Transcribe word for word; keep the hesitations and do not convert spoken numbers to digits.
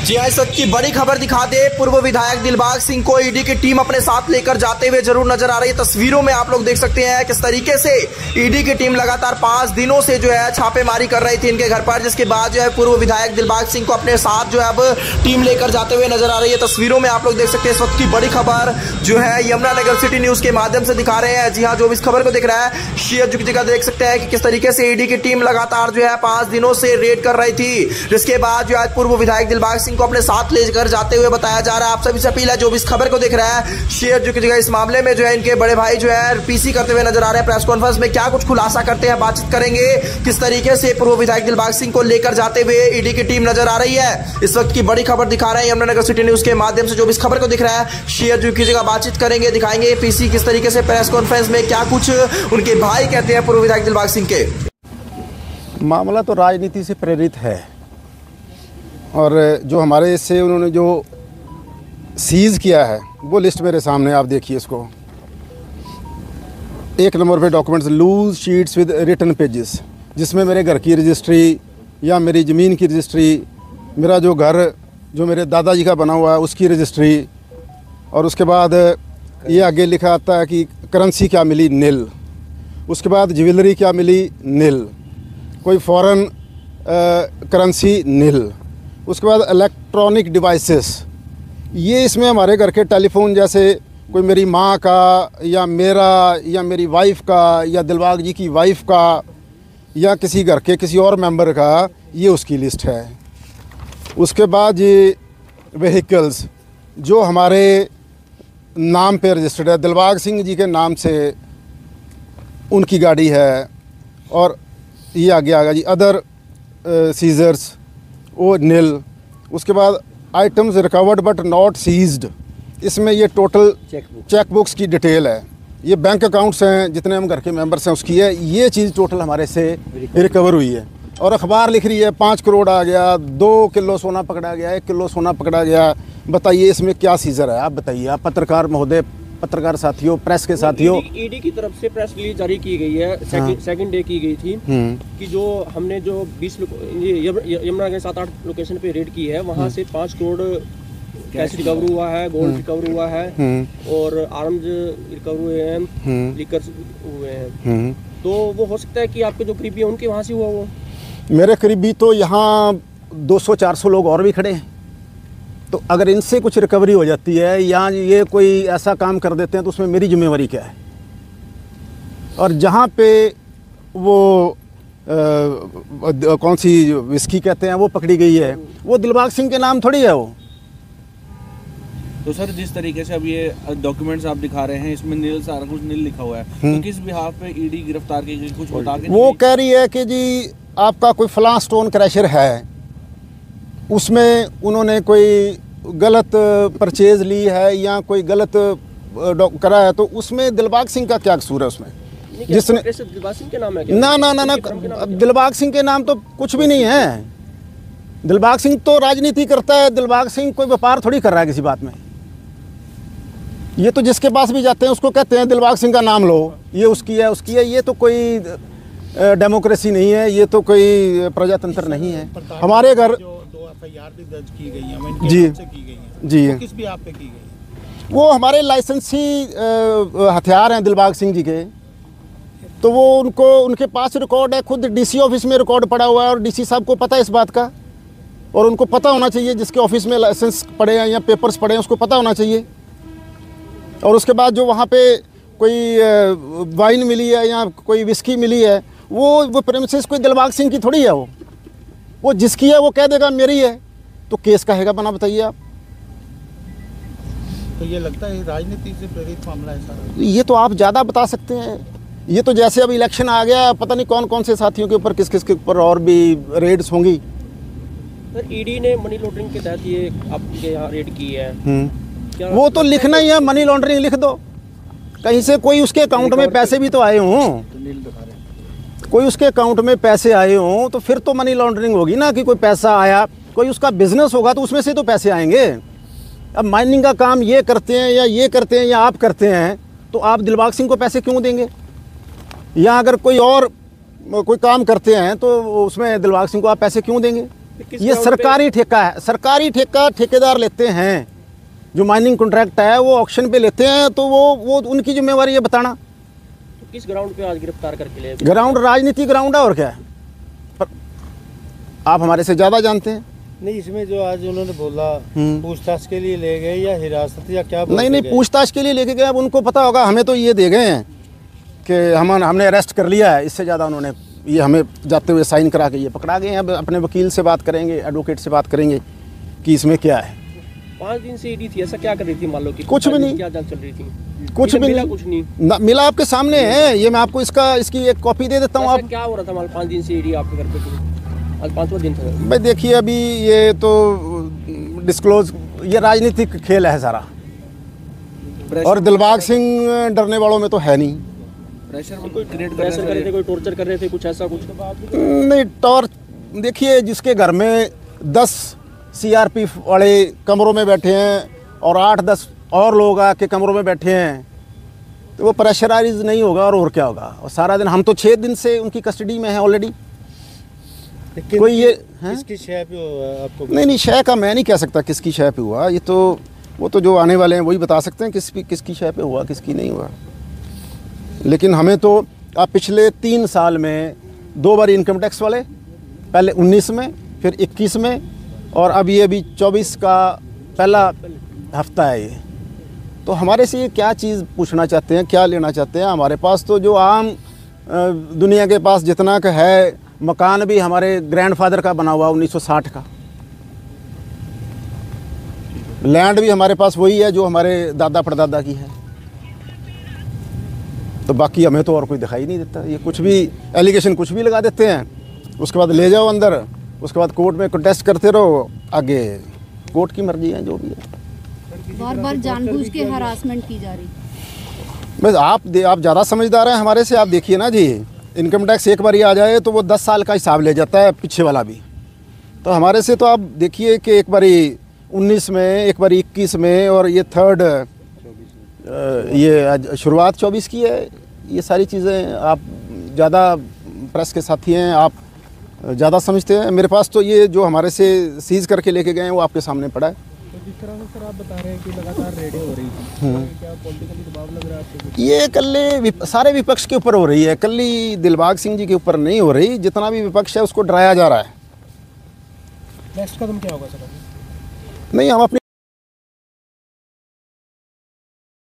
जी हाँ, इस वक्त की बड़ी खबर दिखा दे। पूर्व विधायक दिलबाग सिंह को ईडी की टीम अपने साथ लेकर जाते हुए जरूर नजर आ रही है। तस्वीरों में आप लोग देख सकते हैं किस तरीके से ईडी की टीम लगातार पांच दिनों से जो है छापेमारी कर रही थी इनके घर पर, जिसके बाद जो है पूर्व विधायक दिलबाग सिंह को अपने साथ जो है अब टीम लेकर जाते हुए नजर आ रही है। तस्वीरों में आप लोग देख सकते हैं इस वक्त की बड़ी खबर जो है यमुनानगर सिटी न्यूज के माध्यम से दिखा रहे हैं। जी हाँ, जो इस खबर को देख रहा है शेयर जो जगह देख सकते हैं कि किस तरीके से ईडी की टीम लगातार जो है पांच दिनों से रेड कर रही थी, जिसके बाद जो है पूर्व विधायक दिलबाग सिंह को अपने साथ ले कर जाते हुए बताया जा रहा है। आप सभी से अपील है जो भी इस खबर को देख रहा है शेयर जो की जगह इस मामले में जो है इनके बड़े भाई जो है पीसी करते हुए नजर आ रहे हैं। प्रेस कॉन्फ्रेंस में क्या कुछ खुलासा करते हैं, बातचीत करेंगे किस तरीके से पूर्व विधायक दिलबाग सिंह को लेकर जाते हुए ईडी की टीम नजर आ रही है। इस वक्त की बड़ी खबर दिखा रहे हैं यमुनानगर सिटी न्यूज के माध्यम से। जो भी इस खबर को दिख रहा है शेयर जो की जगह बातचीत करेंगे, दिखाएंगे पीसी किस तरीके से प्रेस कॉन्फ्रेंस में क्या कुछ उनके भाई कहते हैं पूर्व विधायक दिलबाग सिंह के। मामला तो राजनीति से प्रेरित है और जो हमारे इससे उन्होंने जो सीज़ किया है वो लिस्ट मेरे सामने, आप देखिए इसको। एक नंबर पे documents loose sheets with written pages, जिसमें मेरे घर की रजिस्ट्री या मेरी ज़मीन की रजिस्ट्री, मेरा जो घर जो मेरे दादाजी का बना हुआ है उसकी रजिस्ट्री, और उसके बाद ये आगे लिखा आता है कि करेंसी क्या मिली नील, उसके बाद ज्वेलरी क्या मिली नील, कोई फॉरेन करेंसी नील, उसके बाद इलेक्ट्रॉनिक डिवाइसेस, ये इसमें हमारे घर के टेलीफोन जैसे कोई मेरी माँ का या मेरा या मेरी वाइफ का या दिलबाग जी की वाइफ का या किसी घर के किसी और मेंबर का, ये उसकी लिस्ट है। उसके बाद ये व्हीकल्स जो हमारे नाम पे रजिस्टर्ड है, दिलबाग सिंह जी के नाम से उनकी गाड़ी है, और ये आगे आ गया जी अदर सीजर्स वो नील। उसके बाद items recovered but not seized, इसमें ये टोटल चेक बुक्स की डिटेल है, ये बैंक अकाउंट्स हैं जितने हम घर के मेंबर्स हैं उसकी है, ये चीज़ टोटल हमारे से रिकवर हुई है। और अखबार लिख रही है पाँच करोड़ आ गया, दो किलो सोना पकड़ा गया, एक किलो सोना पकड़ा गया। बताइए इसमें क्या सीजर है, आप बताइए, आप पत्रकार महोदय, पत्रकार साथियों, प्रेस के साथियों। ईडी की तरफ से प्रेस रिलीज जारी की गई है, सेकंड सेकंड डे की गई थी कि जो हमने जो बीस यमुना के सात आठ लोकेशन पे रेड की है, वहां से पाँच करोड़ कैश रिकवर हुआ है, गोल्ड रिकवर हुआ है और आर्म्स रिकवर हुए हैं, लिकर हुए हैं। तो वो हो सकता है कि आपके जो करीबी है उनके वहाँ से हुआ। वो मेरे करीबी तो यहाँ दो सौ चार सौ लोग और भी खड़े हैं, तो अगर इनसे कुछ रिकवरी हो जाती है या ये कोई ऐसा काम कर देते हैं तो उसमें मेरी जिम्मेवारी क्या है। और जहाँ पे वो आ, कौन सी विस्की कहते हैं वो पकड़ी गई है, वो दिलबाग सिंह के नाम थोड़ी है वो। तो सर जिस तरीके से अब ये डॉक्यूमेंट्स आप दिखा रहे हैं इसमें नील सारा कुछ नील लिखा हुआ है, तो किस बिहाफ पे ईडी गिरफ्तार की गई, कुछ बता के? वो कह रही है कि जी आपका कोई फलां स्टोन क्रैशर है, उसमें उन्होंने कोई गलत परचेज ली है या कोई गलत करा है, तो उसमें दिलबाग सिंह का क्या कसूर है उसमें? जिसने दिलबाग सिंह के नाम है क्या? ना ना ना ना दिलबाग सिंह के नाम तो कुछ भी नहीं है। दिलबाग सिंह तो राजनीति करता है, दिलबाग सिंह कोई व्यापार थोड़ी कर रहा है किसी बात में। ये तो जिसके पास भी जाते हैं उसको कहते हैं दिलबाग सिंह का नाम लो, ये उसकी है उसकी है। ये तो कोई डेमोक्रेसी नहीं है, ये तो कोई प्रजातंत्र नहीं है। हमारे घर दो एफ आई आर भी दर्ज की गई हैं जी से की गई हैं, जी तो किस भी आप पे की गई? वो हमारे लाइसेंसी हथियार हैं दिलबाग सिंह जी के, तो वो उनको उनके पास रिकॉर्ड है, खुद डीसी ऑफिस में रिकॉर्ड पड़ा हुआ है और डीसी साहब को पता है इस बात का, और उनको पता होना चाहिए, जिसके ऑफिस में लाइसेंस पड़े हैं या पेपर्स पड़े हैं उसको पता होना चाहिए। और उसके बाद जो वहाँ पे कोई वाइन मिली है या कोई विस्की मिली है, वो वो प्रेमिसेस कोई दिलबाग सिंह की थोड़ी है, वो वो जिसकी है वो कह देगा मेरी है, तो केस कहेगा बना। बताइए आप। तो ये लगता है राजनीति से प्रेरित मामला है सारा? ये तो आप ज़्यादा बता सकते हैं। ये तो जैसे अब इलेक्शन आ गया, पता नहीं कौन कौन से साथियों के ऊपर किस किस के ऊपर और भी रेड्स होंगी। सर ईडी ने मनी लॉन्ड्रिंग के तहत ये आपके यहाँ रेड की है, वो तो लिखना ही है, मनी लॉन्ड्रिंग लिख दो, कहीं से कोई उसके अकाउंट में पैसे भी तो आए हों, कोई उसके अकाउंट में पैसे आए हों तो फिर तो मनी लॉन्ड्रिंग होगी ना, कि कोई पैसा आया, कोई उसका बिजनेस होगा तो उसमें से तो पैसे आएंगे। अब माइनिंग का काम ये करते हैं या ये करते हैं या आप करते हैं, तो आप दिलबाग सिंह को पैसे क्यों देंगे? या अगर कोई और कोई काम करते हैं तो उसमें दिलबाग सिंह को आप पैसे क्यों देंगे? किस ये ground सरकारी ठेका है, सरकारी ठेका ठेकेदार लेते हैं। जो माइनिंग कॉन्ट्रैक्ट है वो ऑक्शन पे लेते हैं, तो वो वो उनकी जिम्मेवारी है बताना। पे, किस ग्राउंड पे आज गिरफ्तार करके ले? ग्राउंड राजनीति ग्राउंड है और क्या है, पर आप हमारे से ज़्यादा जानते हैं। नहीं, इसमें जो आज उन्होंने बोला हम्म। पूछताछ के लिए ले गए या हिरासत या क्या नहीं नहीं, पूछताछ के लिए लेके गए, अब उनको पता होगा। हमें तो ये दे गए हैं कि हम हमने अरेस्ट कर लिया है, इससे ज़्यादा उन्होंने ये हमें जाते हुए साइन करा के ये पकड़ा गए हैं। अब अपने वकील से बात करेंगे, एडवोकेट से बात करेंगे कि इसमें क्या है। पाँच दिन से ईडी थी, ऐसा क्या कर रही थी? मान लो कि कुछ भी नहीं। क्या जांच चल रही थी? कुछ भी मिला नहीं, कुछ नहीं ना, मिला आपके सामने है। ये मैं आपको इसका इसकी एक कॉपी दे देता हूँ। ऐसा आप क्या हो रहा था? मान लो पाँच दिन से ईडी आपके घर पे थी, आज पाँचवा दिन था। भाई देखिए, अभी ये तो डिस्क्लोज, ये राजनीतिक खेल है सारा, और दिलबाग सिंह डरने वालों में तो है नहीं। प्रेशर कोई क्रिएट कर प्रेशर कर रहे रहे थे, कोई टॉर्चर कर रहे थे, कुछ ऐसा कुछ? नहीं, टॉर्च देखिए, जिसके घर में दस सीआरपीएफ वाले कमरों में बैठे हैं और आठ दस और लोग आके कमरों में बैठे हैं, तो वो प्रेशराइज नहीं होगा और और क्या होगा। और सारा दिन, हम तो छः दिन से उनकी कस्टडी में हैं ऑलरेडी। कोई ये हैं? किसकी शय पे हुआ आपको? नहीं नहीं, शय का मैं नहीं कह सकता किसकी शय पे हुआ। ये तो वो तो जो आने वाले हैं वही बता सकते हैं किस किसकी शय पे हुआ, किसकी नहीं हुआ। लेकिन हमें तो आप पिछले तीन साल में दो बार इनकम टैक्स वाले, पहले उन्नीस में, फिर इक्कीस में, और अब ये अभी चौबीस का पहला हफ्ता है ये। तो हमारे से ये क्या चीज़ पूछना चाहते हैं, क्या लेना चाहते हैं? हमारे पास तो जो आम अ, दुनिया के पास जितना का है, मकान भी हमारे ग्रैंडफादर का बना हुआ उन्नीस सौ साठ का, लैंड भी हमारे पास वही है जो हमारे दादा परदादा की है। तो बाकी हमें तो और कोई दिखाई नहीं देता। ये कुछ भी एलिगेशन कुछ भी लगा देते हैं, उसके बाद ले जाओ अंदर, उसके बाद कोर्ट में कंटेस्ट करते रहो, आगे कोर्ट की मर्जी है जो भी है। बार बार जानबूझ के हरासमेंट की जा रही। बस आप दे आप ज़्यादा समझदार हैं हमारे से। आप देखिए ना जी, इनकम टैक्स एक बार ही आ जाए तो वो दस साल का हिसाब ले जाता है, पीछे वाला भी। तो हमारे से तो आप देखिए कि एक बारी उन्नीस में, एक बारी इक्कीस में, और ये थर्ड ये आज शुरुआत चौबीस की है। ये सारी चीज़ें आप ज़्यादा प्रेस के साथी हैं, आप ज़्यादा समझते हैं। मेरे पास तो ये जो हमारे से सीज़ करके लेके गए हैं वो आपके सामने पड़ा है। तो जिस तरह से सर आप बता रहे हैं कि लगातार रेडें हो रही थी, क्या पॉलिटिकली दबाव लग रहा है आपको? ये कल्ले विप, सारे विपक्ष के ऊपर हो रही है, कल्ली दिलबाग सिंह जी के ऊपर नहीं हो रही। जितना भी विपक्ष है उसको डराया जा रहा है। नेक्स्ट कदम क्या होगा सर? नहीं, हम अपनी